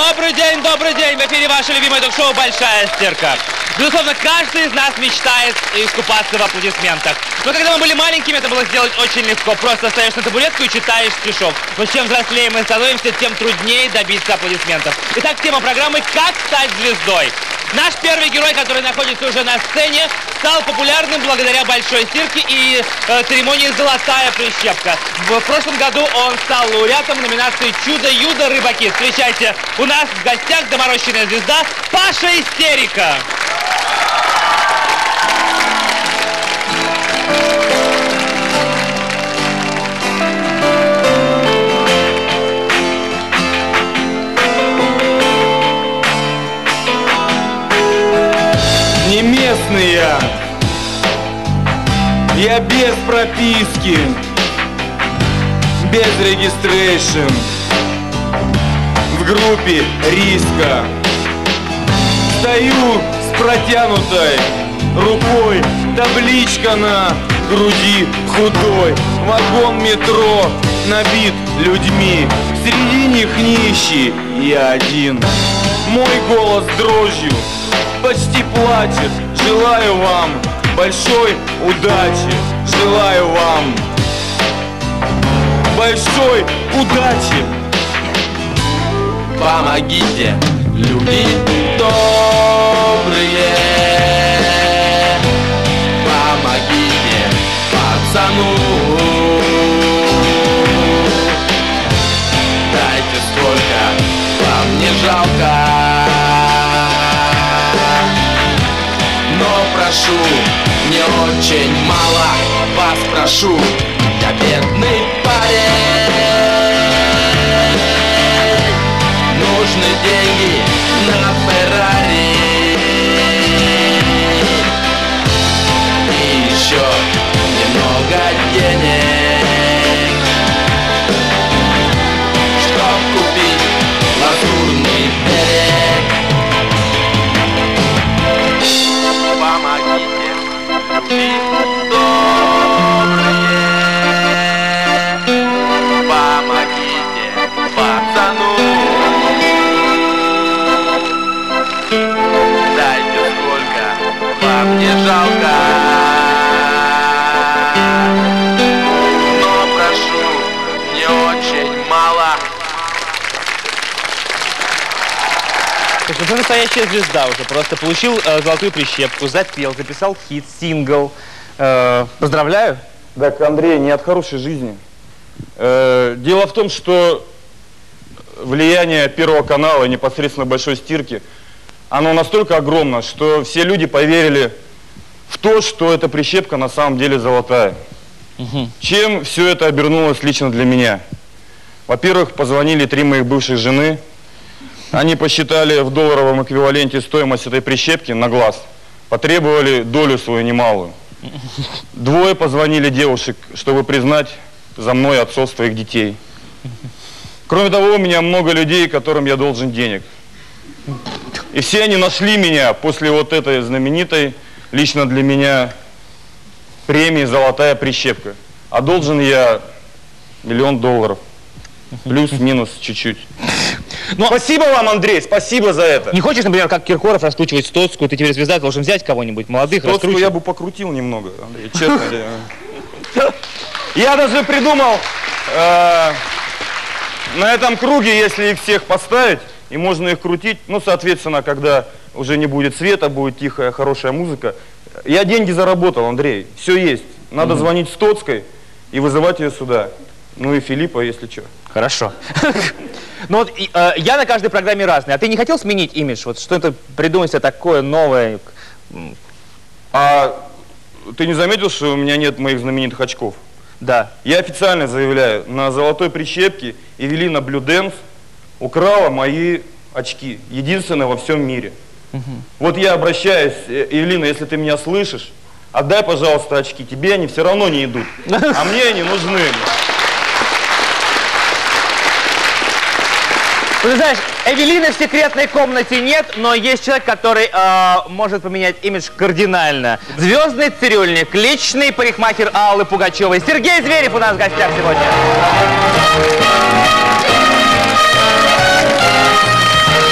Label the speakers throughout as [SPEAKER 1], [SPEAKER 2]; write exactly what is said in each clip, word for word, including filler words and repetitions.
[SPEAKER 1] Добрый день, добрый день! В эфире ваше любимое ток-шоу «Большая стирка». Безусловно, каждый из нас мечтает искупаться в аплодисментах. Но когда мы были маленькими, это было сделать очень легко. Просто стоишь на табуретку и читаешь стишок. Но чем взрослее мы становимся, тем труднее добиться аплодисментов. Итак, тема программы «Как стать звездой». Наш первый герой, который находится уже на сцене, стал популярным благодаря большой стирке и э, церемонии «Золотая прищепка». В, в прошлом году он стал лауреатом номинации «Чудо-юдо рыбаки». Встречайте, у нас в гостях доморощенная звезда Паша Истерика.
[SPEAKER 2] Не местный я, я без прописки, без регистрейшн, в группе риска. Стою с протянутой рукой, табличка на груди худой. Вагон метро набит людьми, среди них нищий я один. Мой голос дрожью почти плачет. Желаю вам большой удачи. Желаю вам большой удачи. Помогите, люди добрые, помогите пацану. Дайте сколько вам не жалко, прошу, не очень мало вас прошу, я бедный парень, нужны деньги на Феррари и еще немного денег, чтоб купить лазурный берег. Люди добрые, помогите пацану. Дайте сколько вам не жалко, но прошу, не очень мало.
[SPEAKER 1] То есть, ну, настоящая звезда уже. Просто получил э, золотую прищепку, запел, записал хит, сингл. Э, поздравляю.
[SPEAKER 2] Так, Андрей, не от хорошей жизни. Э, дело в том, что влияние Первого канала и непосредственно Большой стирки, оно настолько огромно, что все люди поверили в то, что эта прищепка на самом деле золотая. Угу. Чем все это обернулось лично для меня? Во-первых, позвонили три моих бывших жены. Они посчитали в долларовом эквиваленте стоимость этой прищепки на глаз, потребовали долю свою немалую. Двое позвонили девушек, чтобы признать за мной отцовство их детей. Кроме того, у меня много людей, которым я должен денег. И все они нашли меня после вот этой знаменитой, лично для меня, премии «Золотая прищепка». А должен я миллион долларов. Плюс-минус чуть-чуть. Но... Спасибо вам, Андрей, спасибо за это.
[SPEAKER 1] Не хочешь, например, как Киркоров раскручивать Стоцкую? Ты теперь звезда, должен взять кого-нибудь молодых,
[SPEAKER 2] Стоцкую я бы покрутил немного, Андрей, честно. Я даже придумал, на этом круге, если их всех поставить, и можно их крутить, ну, соответственно, когда уже не будет света, будет тихая, хорошая музыка. Я деньги заработал, Андрей, все есть. Надо звонить Стоцкой и вызывать ее сюда. Ну и Филиппа, если что.
[SPEAKER 1] Хорошо. Ну вот э, я на каждой программе разный. А ты не хотел сменить имидж? Вот что-то придумать себе такое новое?
[SPEAKER 2] А ты не заметил, что у меня нет моих знаменитых очков?
[SPEAKER 1] Да.
[SPEAKER 2] Я официально заявляю, на золотой прищепке Эвелина Blue Dance украла мои очки. Единственное во всем мире. Угу. Вот я обращаюсь, Эвелина, если ты меня слышишь, отдай, пожалуйста, очки. Тебе они все равно не идут, а мне они нужны.
[SPEAKER 1] Ты знаешь, Эвелины в секретной комнате нет, но есть человек, который э, может поменять имидж кардинально. Звездный цирюльник, личный парикмахер Аллы Пугачевой. Сергей Зверев у нас в гостях сегодня.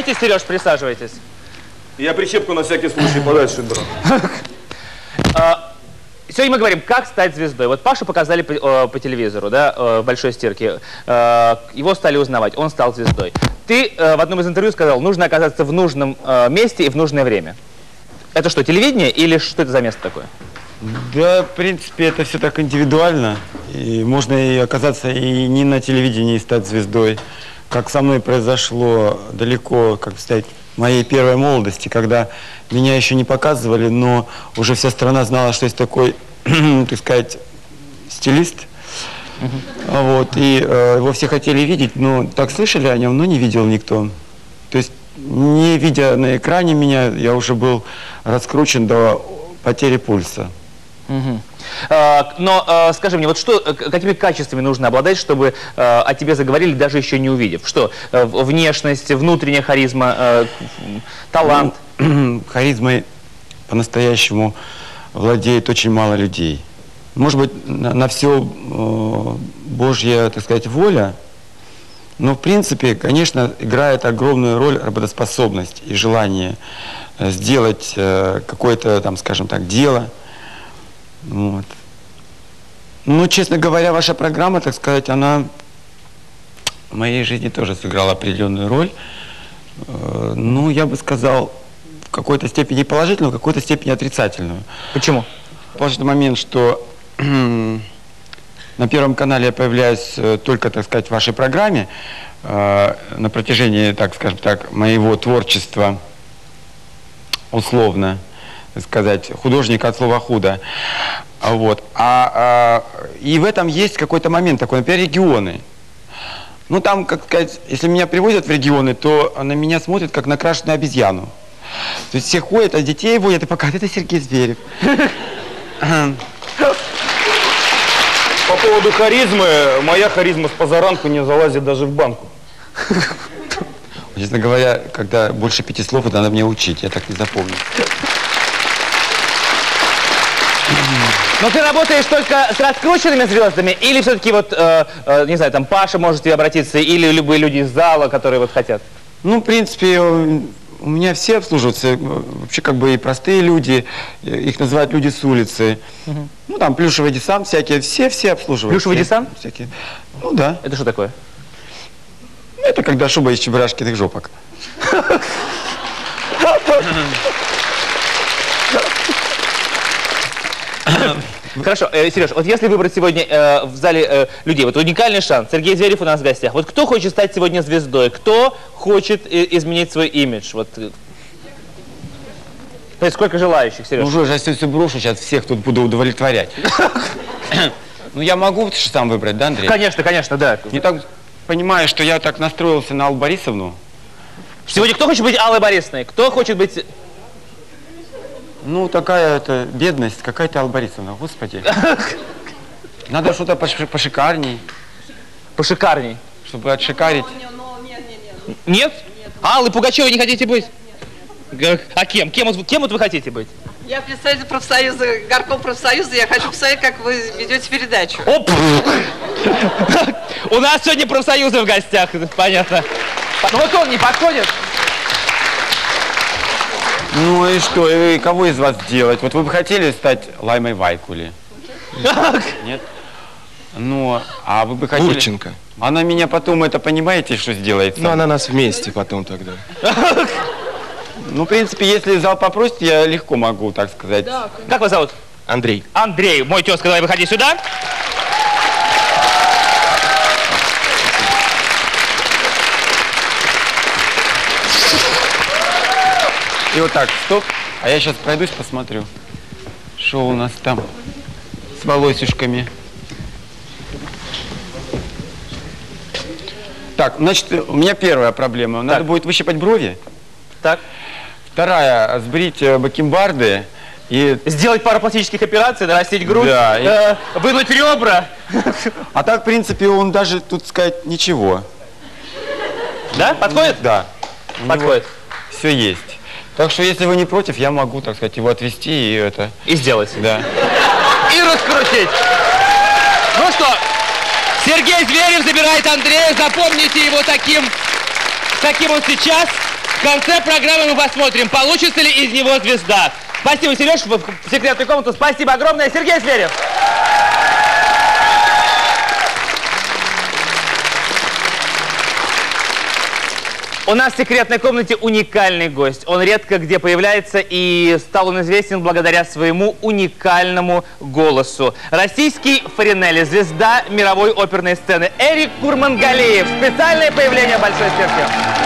[SPEAKER 1] Садитесь, Сереж, присаживайтесь.
[SPEAKER 2] Я прищепку на всякий случай подальше беру.
[SPEAKER 1] Сегодня мы говорим, как стать звездой. Вот Пашу показали по, э, по телевизору, да, э, в большой стирке. Э, его стали узнавать, он стал звездой. Ты э, в одном из интервью сказал, нужно оказаться в нужном э, месте и в нужное время. Это что, телевидение или что это за место такое?
[SPEAKER 3] Да, в принципе, это все так индивидуально. И можно и оказаться и не на телевидении, и стать звездой. Как со мной произошло далеко, как сказать, моей первой молодости, когда меня еще не показывали, но уже вся страна знала, что есть такой, так сказать, стилист. Uh-huh. Вот, и э, его все хотели видеть, но так слышали о нем, но не видел никто. То есть, не видя на экране меня, я уже был раскручен до потери пульса.
[SPEAKER 1] Uh-huh. а, но а, скажи мне, вот что, какими качествами нужно обладать, чтобы а, о тебе заговорили, даже еще не увидев? Что? А, внешность, внутренняя харизма, а, талант?
[SPEAKER 3] Ну, харизмой по-настоящему владеет очень мало людей. Может быть, на, на все э, Божья, так сказать, воля, но в принципе, конечно, играет огромную роль работоспособность и желание э, сделать э, какое-то, там, скажем так, дело. Вот. Ну, честно говоря, ваша программа, так сказать, она в моей жизни тоже сыграла определенную роль. Э, ну, я бы сказал, в какой-то степени положительную, в какой-то степени отрицательную.
[SPEAKER 1] Почему?
[SPEAKER 3] Положительный момент, что на Первом канале я появляюсь только, так сказать, в вашей программе э, на протяжении, так скажем так, моего творчества, условно сказать, художника от слова худо. Вот. А, а, и в этом есть какой-то момент такой, например, регионы. Ну, там, как сказать, если меня привозят в регионы, то на меня смотрят, как на крашеную обезьяну. То есть все ходят, а детей водят и показывают, это Сергей Зверев.
[SPEAKER 2] По поводу харизмы, моя харизма с позаранку не залазит даже в банку.
[SPEAKER 3] Честно говоря, когда больше пяти слов, это надо мне учить, я так не запомню.
[SPEAKER 1] Но ты работаешь только с раскрученными звездами, или все-таки вот, э, э, не знаю, там Паша может к тебе обратиться, или любые люди из зала, которые вот хотят?
[SPEAKER 3] Ну, в принципе, у меня все обслуживаются, вообще как бы и простые люди, их называют люди с улицы. Угу. Ну, там плюшевый десант всякие, все-все обслуживают.
[SPEAKER 1] Плюшевый
[SPEAKER 3] все,
[SPEAKER 1] десант?
[SPEAKER 3] Всякие. Ну, да.
[SPEAKER 1] Это что такое?
[SPEAKER 3] Это когда шуба из чебурашкиных жопок.
[SPEAKER 1] Хорошо, э, Сереж, вот если выбрать сегодня э, в зале э, людей, вот уникальный шанс, Сергей Зверев у нас в гостях, вот кто хочет стать сегодня звездой, кто хочет э, изменить свой имидж? Вот, э, то есть сколько желающих, Сереж?
[SPEAKER 3] Ну, уже я все брошу, сейчас всех тут буду удовлетворять. Ну, я могу сам выбрать, да, Андрей?
[SPEAKER 1] Конечно, конечно, да.
[SPEAKER 3] Не так понимаю, что я так настроился на Аллу Борисовну.
[SPEAKER 1] Сегодня кто хочет быть Аллой Борисовной? Кто хочет быть...
[SPEAKER 3] Ну, такая это бедность, какая-то Алла Борисовна, господи. Надо что-то пошикарней.
[SPEAKER 1] Пошикарней?
[SPEAKER 3] Чтобы отшикарить.
[SPEAKER 1] Нет? Нет? Аллы Пугачевой не хотите быть? А кем? Кем, кем вот вы хотите быть?
[SPEAKER 4] Я представитель профсоюза, горком профсоюза, я хочу посмотреть, как вы ведете передачу.
[SPEAKER 1] Оп! У нас сегодня профсоюзы в гостях, понятно. Ну вот он не подходит.
[SPEAKER 3] Ну и что, и кого из вас делать? Вот вы бы хотели стать Лаймой Вайкули? Нет? Ну, а вы бы хотели...
[SPEAKER 5] Гурченко.
[SPEAKER 3] Она меня потом, это понимаете, что сделает?
[SPEAKER 5] Ну, она нас вместе потом тогда.
[SPEAKER 3] Ну, в принципе, если зал попросит, я легко могу, так сказать.
[SPEAKER 4] Да,
[SPEAKER 1] как вас зовут?
[SPEAKER 5] Андрей.
[SPEAKER 1] Андрей, мой тезка, давай выходи сюда.
[SPEAKER 3] И вот так, стоп. А я сейчас пройдусь, посмотрю, что у нас там с волосишками. Так, значит, у меня первая проблема. Надо
[SPEAKER 1] так.
[SPEAKER 3] будет выщипать брови.
[SPEAKER 1] Так.
[SPEAKER 3] Вторая, сбрить бакенбарды и...
[SPEAKER 1] Сделать пару пластических операций, нарастить грудь,
[SPEAKER 3] да, и...
[SPEAKER 1] э, вынуть ребра.
[SPEAKER 3] А так, в принципе, он даже, тут сказать, ничего.
[SPEAKER 1] Да? Подходит?
[SPEAKER 3] Да.
[SPEAKER 1] Подходит.
[SPEAKER 3] Все есть. Так что, если вы не против, я могу, так сказать, его отвезти и это...
[SPEAKER 1] И сделать.
[SPEAKER 3] Да.
[SPEAKER 1] И раскрутить. Ну что, Сергей Зверев забирает Андрея. Запомните его таким, каким он сейчас. В конце программы мы посмотрим, получится ли из него звезда. Спасибо, Сереж, в секретную комнату. Спасибо огромное, Сергей Зверев. У нас в секретной комнате уникальный гость. Он редко где появляется, и стал он известен благодаря своему уникальному голосу. Российский Фаринелли, звезда мировой оперной сцены Эрик Курмангалиев. Специальное появление в Большой Стирке.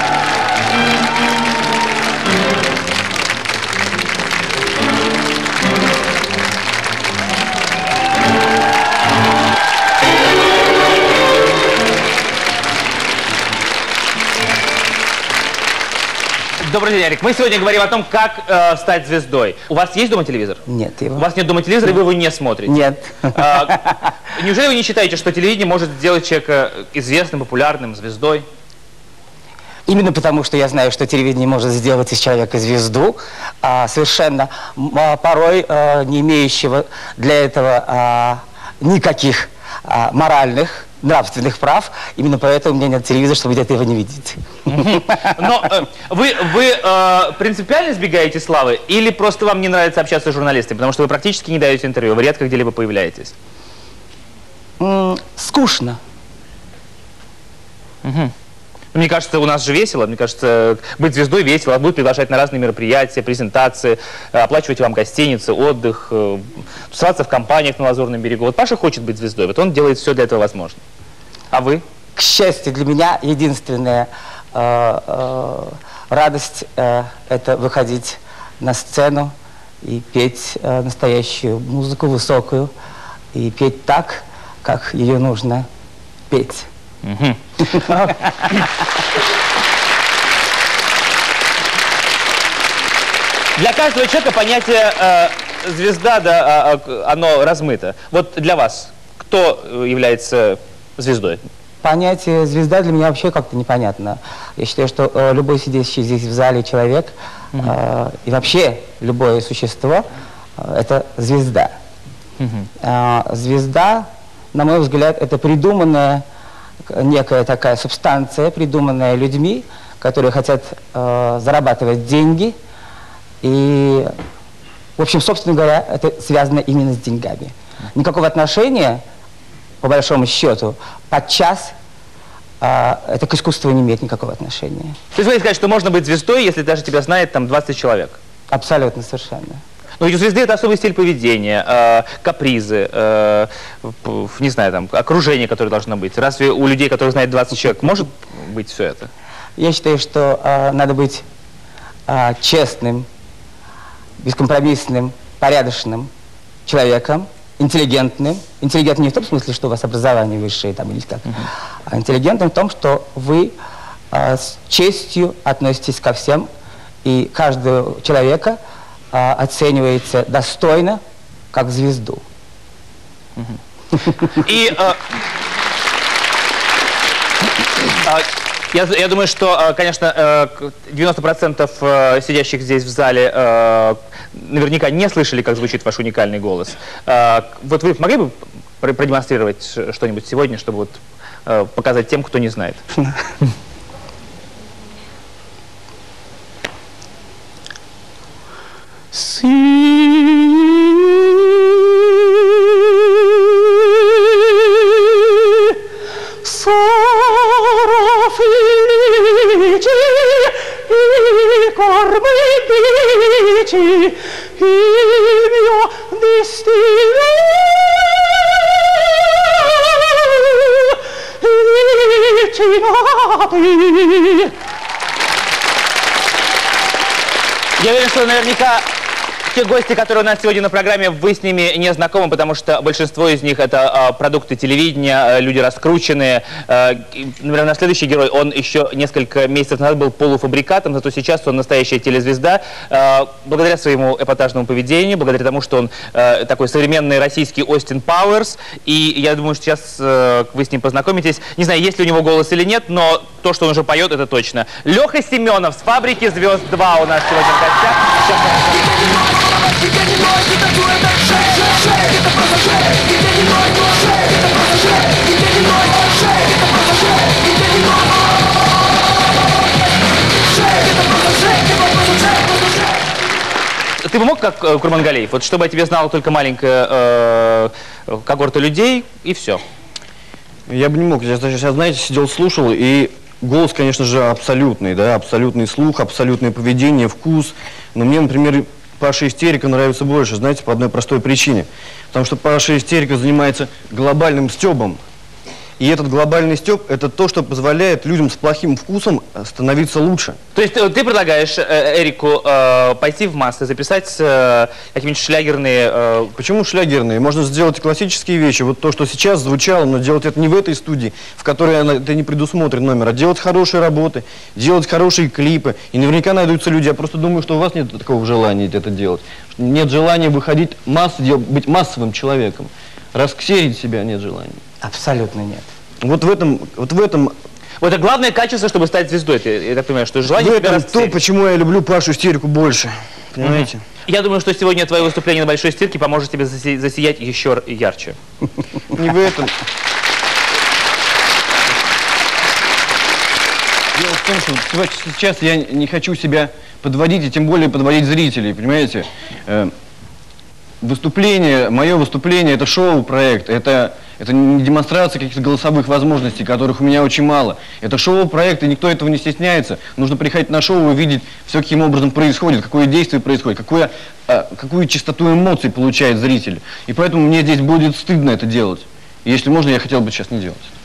[SPEAKER 1] Добрый день, Эрик. Мы сегодня говорим о том, как э, стать звездой. У вас есть дома телевизор?
[SPEAKER 6] Нет. Его...
[SPEAKER 1] У вас нет дома телевизора, и вы его не смотрите?
[SPEAKER 6] Нет.
[SPEAKER 1] А, неужели вы не считаете, что телевидение может сделать человека известным, популярным, звездой?
[SPEAKER 6] Именно потому, что я знаю, что телевидение может сделать из человека звезду, а, совершенно а, порой а, не имеющего для этого а, никаких а, моральных, нравственных прав. Именно поэтому у меня нет телевизора, чтобы где-то его не видеть.
[SPEAKER 1] Но э, вы, вы э, принципиально избегаете славы или просто вам не нравится общаться с журналистами? Потому что вы практически не даете интервью, вы редко где-либо появляетесь.
[SPEAKER 6] М-м, скучно.
[SPEAKER 1] Угу. Мне кажется, у нас же весело. Мне кажется, быть звездой весело. Вас будут приглашать на разные мероприятия, презентации, оплачивать вам гостиницы, отдых, тусоваться в компаниях на Лазурном берегу. Вот Паша хочет быть звездой, вот он делает все для этого возможно. А вы?
[SPEAKER 6] К счастью, для меня единственная э, э, радость э, это выходить на сцену и петь э, настоящую музыку, высокую, и петь так, как ее нужно петь.
[SPEAKER 1] Угу. Для каждого человека понятие э, звезда, да, оно размыто. Вот для вас кто является звездой?
[SPEAKER 6] Понятие звезда для меня вообще как-то непонятно. Я считаю, что э, любой сидящий здесь в зале человек угу. э, и вообще любое существо э, это звезда. Угу. Э, звезда, на мой взгляд, это придуманная некая такая субстанция, придуманная людьми, которые хотят э, зарабатывать деньги. И, в общем, собственно говоря, это связано именно с деньгами. Никакого отношения, по большому счету, подчас э, это к искусству не имеет никакого отношения.
[SPEAKER 1] То есть вы сказать, что можно быть звездой, если даже тебя знает там двадцать человек?
[SPEAKER 6] Абсолютно, совершенно.
[SPEAKER 1] Но ведь у звезды это особый стиль поведения, э, капризы, э, не знаю, там, окружение, которое должно быть. Разве у людей, которых знает двадцать человек, может быть все это?
[SPEAKER 6] Я считаю, что э, надо быть э, честным, бескомпромиссным, порядочным человеком, интеллигентным. Интеллигентным не в том смысле, что у вас образование высшее там, или как, uh-huh. а интеллигентным в том, что вы э, с честью относитесь ко всем, и каждого человека оценивается достойно, как звезду.
[SPEAKER 1] И э, э, я, я думаю, что, конечно, девяносто процентов сидящих здесь в зале э, наверняка не слышали, как звучит ваш уникальный голос. Э, вот вы могли бы продемонстрировать что-нибудь сегодня, чтобы вот, э, показать тем, кто не знает?
[SPEAKER 6] Si sarò felice I corpi dici il mio destino vicinato.
[SPEAKER 1] Я уверен, что наверняка те гости, которые у нас сегодня на программе, вы с ними не знакомы, потому что большинство из них это э, продукты телевидения, э, люди раскрученные. Э, например, наш следующий герой, он еще несколько месяцев назад был полуфабрикатом, зато сейчас он настоящая телезвезда. Э, благодаря своему эпатажному поведению, благодаря тому, что он э, такой современный российский Остин Пауэрс. И я думаю, что сейчас э, вы с ним познакомитесь. Не знаю, есть ли у него голос или нет, но то, что он уже поет, это точно. Леха Семенов с «Фабрики звезд два» у нас сегодня в гостях. Сейчас
[SPEAKER 7] Тебе не мой, ты танцуешь так шея, шея, это просто шея. Тебе не мой, но шея, это просто шея. Тебе не мой, но шея, это просто шея. Тебе не мой, шея, это просто
[SPEAKER 1] ты бы мог, как э, Курмангалиев, вот чтобы о тебе знала только маленькая э, когорта людей, и все?
[SPEAKER 5] Я бы не мог. Я сейчас, знаете, сидел, слушал, и голос, конечно же, абсолютный, да, абсолютный слух, абсолютное поведение, вкус. Но мне, например, Паша Истерика нравится больше, знаете, по одной простой причине. Потому что Паша Истерика занимается глобальным стёбом. И этот глобальный стёб – это то, что позволяет людям с плохим вкусом становиться лучше.
[SPEAKER 1] То есть ты, ты предлагаешь э, Эрику э, пойти в массы, записать э, какие-нибудь шлягерные... Э...
[SPEAKER 5] Почему шлягерные? Можно сделать классические вещи. Вот то, что сейчас звучало, но делать это не в этой студии, в которой она, это не предусмотрен номер, а делать хорошие работы, делать хорошие клипы. И наверняка найдутся люди. Я просто думаю, что у вас нет такого желания это делать. Нет желания выходить, масс, быть массовым человеком. Расксерить себя нет желания.
[SPEAKER 6] Абсолютно нет.
[SPEAKER 5] Вот в этом, вот в этом,
[SPEAKER 1] Вот это главное качество, чтобы стать звездой. Ты, я так понимаю, что желание
[SPEAKER 5] в
[SPEAKER 1] тебя
[SPEAKER 5] этом то,
[SPEAKER 1] расцелить.
[SPEAKER 5] почему я люблю Пашу Истерику больше. Понимаете?
[SPEAKER 1] Я думаю, что сегодня твое выступление на Большой Стирке поможет тебе заси засиять еще ярче.
[SPEAKER 5] Не в этом. Дело в том, что сейчас я не хочу себя подводить, и тем более подводить зрителей, понимаете? Выступление, мое выступление – это шоу-проект, это, это не демонстрация каких-то голосовых возможностей, которых у меня очень мало. Это шоу-проект, и никто этого не стесняется. Нужно приходить на шоу и видеть все, каким образом происходит, какое действие происходит, какое, а, какую частоту эмоций получает зритель. И поэтому мне здесь будет стыдно это делать. И если можно, я хотел бы сейчас не делать.